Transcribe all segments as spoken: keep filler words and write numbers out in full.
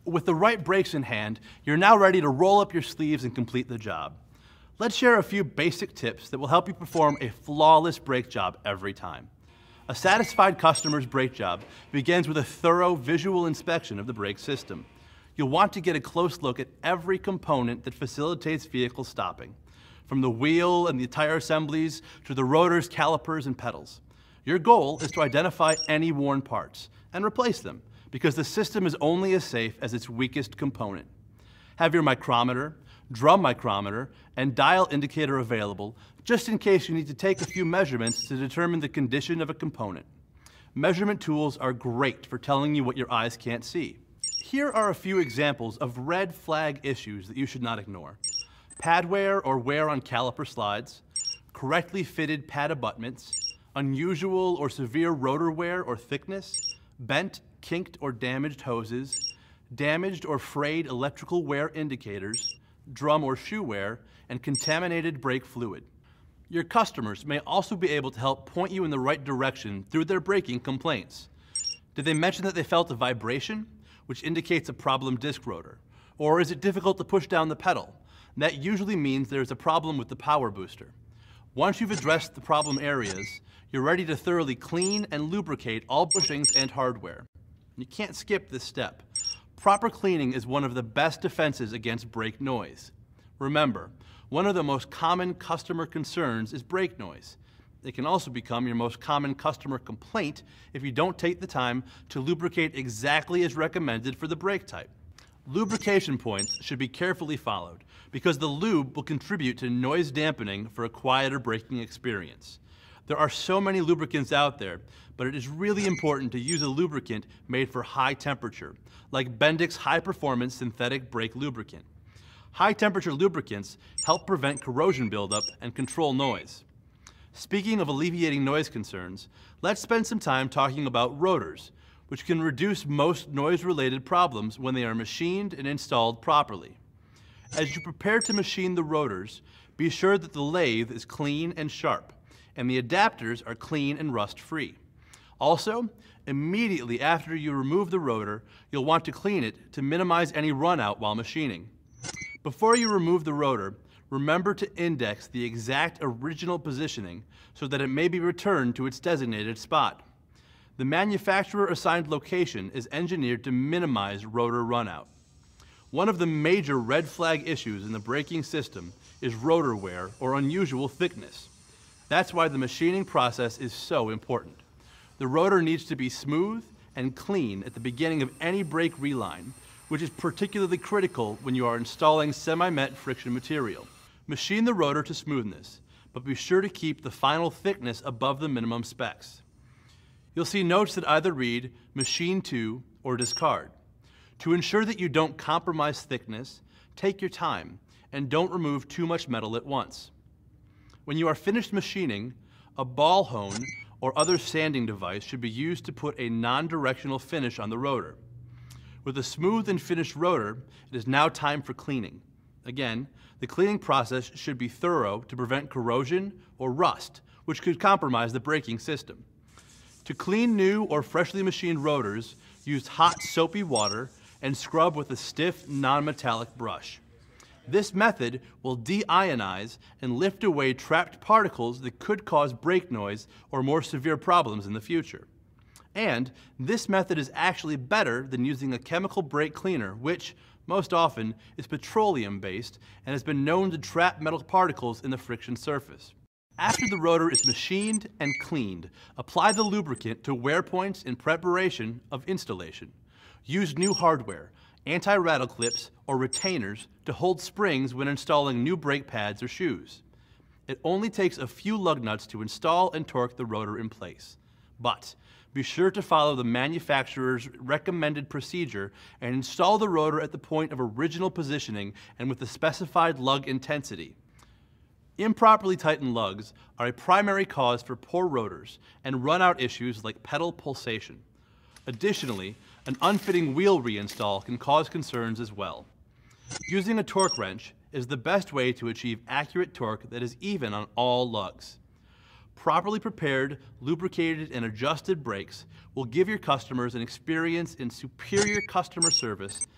With the right brakes in hand, you're now ready to roll up your sleeves and complete the job. Let's share a few basic tips that will help you perform a flawless brake job every time. A satisfied customer's brake job begins with a thorough visual inspection of the brake system. You'll want to get a close look at every component that facilitates vehicle stopping, from the wheel and the tire assemblies to the rotors, calipers, and pedals. Your goal is to identify any worn parts and replace them, because the system is only as safe as its weakest component. Have your micrometer, drum micrometer, and dial indicator available just in case you need to take a few measurements to determine the condition of a component. Measurement tools are great for telling you what your eyes can't see. Here are a few examples of red flag issues that you should not ignore. Pad wear or wear on caliper slides, correctly fitted pad abutments, unusual or severe rotor wear or thickness, bent, kinked or damaged hoses, damaged or frayed electrical wear indicators, drum or shoe wear, and contaminated brake fluid. Your customers may also be able to help point you in the right direction through their braking complaints. Did they mention that they felt a vibration, which indicates a problem disc rotor? Or is it difficult to push down the pedal? That usually means there's a problem with the power booster. Once you've addressed the problem areas, you're ready to thoroughly clean and lubricate all bushings and hardware. You can't skip this step. Proper cleaning is one of the best defenses against brake noise. Remember, one of the most common customer concerns is brake noise. It can also become your most common customer complaint if you don't take the time to lubricate exactly as recommended for the brake type. Lubrication points should be carefully followed because the lube will contribute to noise dampening for a quieter braking experience. There are so many lubricants out there, but it is really important to use a lubricant made for high temperature, like Bendix High Performance Synthetic Brake Lubricant. High temperature lubricants help prevent corrosion buildup and control noise. Speaking of alleviating noise concerns, let's spend some time talking about rotors, which can reduce most noise-related problems when they are machined and installed properly. As you prepare to machine the rotors, be sure that the lathe is clean and sharp, and the adapters are clean and rust-free. Also, immediately after you remove the rotor, you'll want to clean it to minimize any runout while machining. Before you remove the rotor, remember to index the exact original positioning so that it may be returned to its designated spot. The manufacturer-assigned location is engineered to minimize rotor runout. One of the major red flag issues in the braking system is rotor wear or unusual thickness. That's why the machining process is so important. The rotor needs to be smooth and clean at the beginning of any brake reline, which is particularly critical when you are installing semi-met friction material. Machine the rotor to smoothness, but be sure to keep the final thickness above the minimum specs. You'll see notes that either read machine to or discard. To ensure that you don't compromise thickness, take your time and don't remove too much metal at once. When you are finished machining, a ball hone or other sanding device should be used to put a non-directional finish on the rotor. With a smooth and finished rotor, it is now time for cleaning. Again, the cleaning process should be thorough to prevent corrosion or rust, which could compromise the braking system. To clean new or freshly machined rotors, use hot soapy water and scrub with a stiff, non-metallic brush. This method will deionize and lift away trapped particles that could cause brake noise or more severe problems in the future. And this method is actually better than using a chemical brake cleaner, which, most often, is petroleum-based and has been known to trap metal particles in the friction surface. After the rotor is machined and cleaned, apply the lubricant to wear points in preparation of installation. Use new hardware, anti-rattle clips, or retainers to hold springs when installing new brake pads or shoes. It only takes a few lug nuts to install and torque the rotor in place. But be sure to follow the manufacturer's recommended procedure and install the rotor at the point of original positioning and with the specified lug intensity. Improperly tightened lugs are a primary cause for poor rotors and runout issues like pedal pulsation. Additionally, an unfitting wheel reinstall can cause concerns as well. Using a torque wrench is the best way to achieve accurate torque that is even on all lugs. Properly prepared, lubricated, and adjusted brakes will give your customers an experience in superior customer service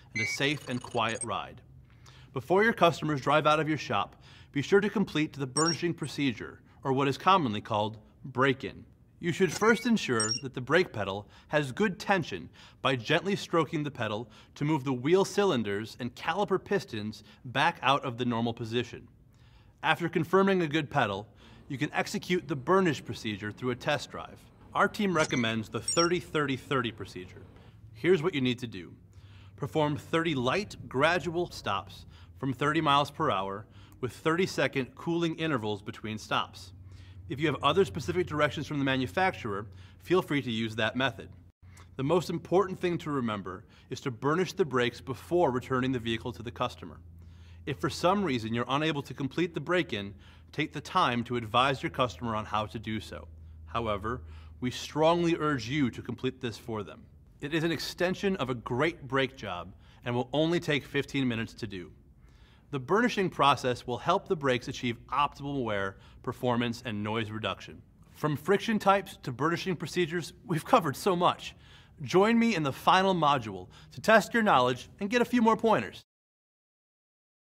and a safe and quiet ride. Before your customers drive out of your shop, be sure to complete the burnishing procedure, or what is commonly called break-in. You should first ensure that the brake pedal has good tension by gently stroking the pedal to move the wheel cylinders and caliper pistons back out of the normal position. After confirming a good pedal, you can execute the burnish procedure through a test drive. Our team recommends the thirty thirty thirty procedure. Here's what you need to do. Perform thirty light, gradual stops from thirty miles per hour with thirty second cooling intervals between stops. If you have other specific directions from the manufacturer, feel free to use that method. The most important thing to remember is to burnish the brakes before returning the vehicle to the customer. If for some reason you're unable to complete the break-in, take the time to advise your customer on how to do so. However, we strongly urge you to complete this for them. It is an extension of a great brake job and will only take fifteen minutes to do. The burnishing process will help the brakes achieve optimal wear, performance, and noise reduction. From friction types to burnishing procedures, we've covered so much. Join me in the final module to test your knowledge and get a few more pointers.